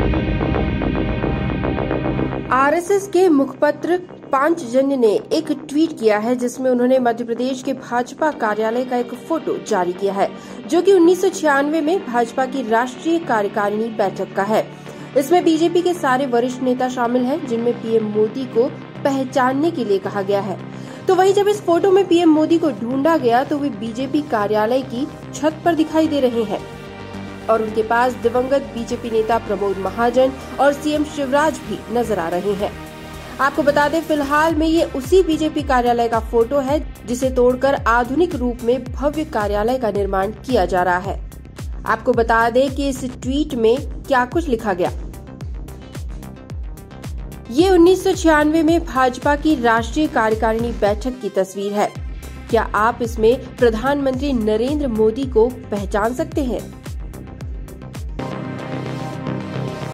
RSS के मुखपत्र पांचजन्य ने एक ट्वीट किया है जिसमें उन्होंने मध्य प्रदेश के भाजपा कार्यालय का एक फोटो जारी किया है जो कि 1996 में भाजपा की राष्ट्रीय कार्यकारिणी बैठक का है। इसमें बीजेपी के सारे वरिष्ठ नेता शामिल हैं जिनमें पीएम मोदी को पहचानने के लिए कहा गया है। तो वहीं जब इस फोटो में पीएम मोदी को ढूंढा गया तो वे बीजेपी कार्यालय की छत पर दिखाई दे रहे हैं और उनके पास दिवंगत बीजेपी नेता प्रमोद महाजन और सीएम शिवराज भी नजर आ रहे हैं। आपको बता दें फिलहाल में ये उसी बीजेपी कार्यालय का फोटो है जिसे तोड़कर आधुनिक रूप में भव्य कार्यालय का निर्माण किया जा रहा है। आपको बता दें कि इस ट्वीट में क्या कुछ लिखा गया। ये 1996 में भाजपा की राष्ट्रीय कार्यकारिणी बैठक की तस्वीर है। क्या आप इसमें प्रधानमंत्री नरेंद्र मोदी को पहचान सकते हैं?